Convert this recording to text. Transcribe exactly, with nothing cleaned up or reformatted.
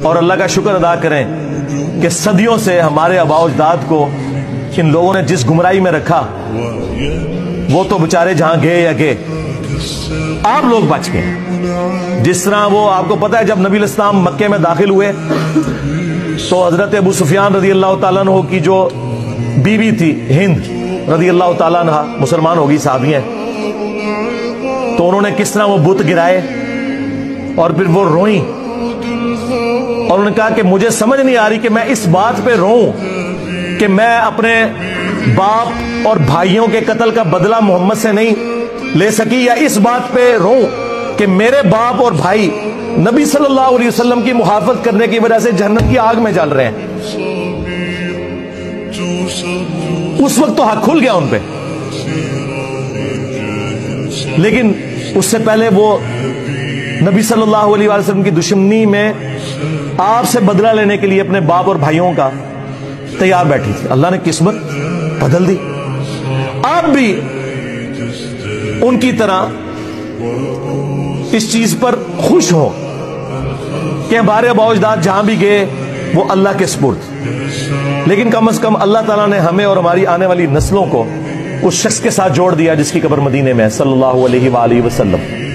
اور اللہ کا شکر ادا کریں کہ صدیوں سے ہمارے آباء و اجداد کو ان لوگوں نے جس گمراہی میں رکھا وہ تو بچارے جہاں گئے یا گئے، آپ لوگ بچ گئے۔ جس طرح وہ آپ کو پتا ہے جب نبی الاسلام مکے میں داخل ہوئے تو حضرت ابو سفیان رضی اللہ تعالیٰ عنہ کی جو بیوی تھی ہند رضی اللہ تعالیٰ عنہ مسلمان ہوگی، صحابی ہیں، تو انہوں نے کس طرح وہ بت گرائے اور پھر وہ روئیں اور انہوں نے کہا کہ مجھے سمجھ نہیں آ رہی کہ میں اس بات پہ روؤں کہ میں اپنے باپ اور بھائیوں کے قتل کا بدلہ محمد سے نہیں لے سکی، یا اس بات پہ روؤں کہ میرے باپ اور بھائی نبی صلی اللہ علیہ وسلم کی محافظت کرنے کی وجہ سے جہنم کی آگ میں جل رہے ہیں۔ اس وقت تو حق کھل گیا ان پہ، لیکن اس سے پہلے وہ نبی صلی اللہ علیہ وسلم کی دشمنی میں آپ سے بدلہ لینے کے لیے اپنے باپ اور بھائیوں کا تیار بیٹھی تھی۔ اللہ نے قسمت بدل دی۔ آپ بھی ان کی طرح اس چیز پر خوش ہو کہ ہمارے آباء و اجداد جہاں بھی گئے وہ اللہ کے سپرد، لیکن کم از کم اللہ تعالیٰ نے ہمیں اور ہماری آنے والی نسلوں کو اس شخص کے ساتھ جوڑ دیا جس کی قبر مدینے میں ہے، صلی اللہ علیہ وآلہ وسلم۔